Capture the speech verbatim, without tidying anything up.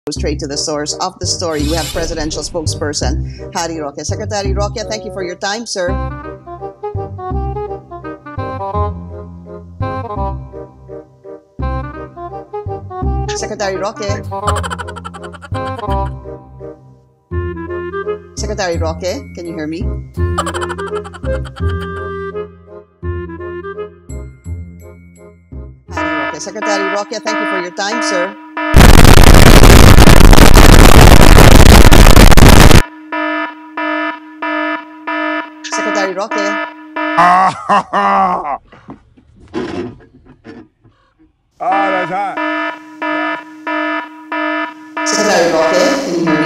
straight to the source of the story. We have presidential spokesperson Harry Roque. Secretary Roque, thank you for your time, sir. Secretary Roque. Secretary Roque, can you hear me? Harry Roque. Secretary Roque, thank you for your time, sir. Secretary Roque. Ah, that's hot. Secretary Roque, can you hear me?